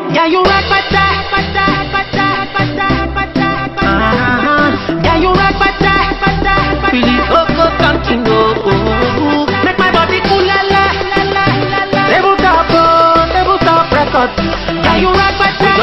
Yeah, you rock my that. Yeah, you rock my that. Really go something go. Make my body cool la la. Table top record. Yeah, you rock my that.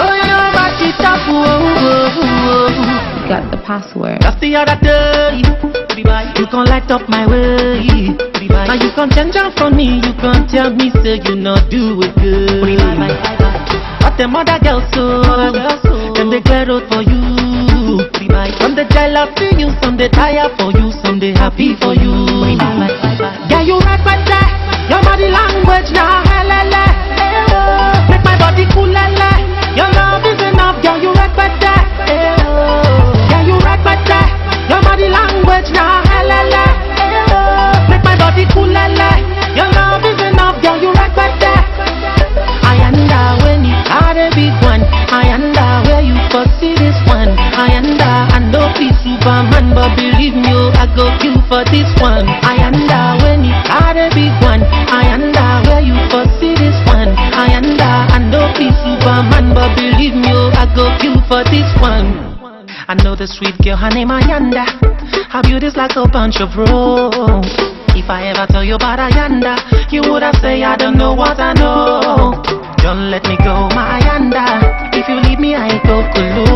Got the password. Just the other day, you can light up my way. Now you can change up for me. You can tell me say you not do it good. But them other girls so them they get out for you. Some they jealous for you, some they tired for you, some they happy for you. Yeah, you rock my that. Your body language now, helele. Make my body cool, lele. Your love is enough, girl. You rock my that. Yeah, you rock my that. Your body language now, helele. Make my body cool, lele. Your love is enough, girl. You rock my that. Ayanda, when you had a big one. Ayanda, where you first see this one. Ayanda, I know be Superman, but believe me, I go kill for this one. Ayanda, when you had a big one. Ayanda, where you first see this one. Ayanda, I know be Superman, but believe me, I go kill for this one. I know the sweet girl, her name Ayanda. Her beauty's like a bunch of rose. If I ever tell you about Ayanda, you would have say I don't know what I know. Don't let me go, my Ayanda. If you leave me, I go kulu.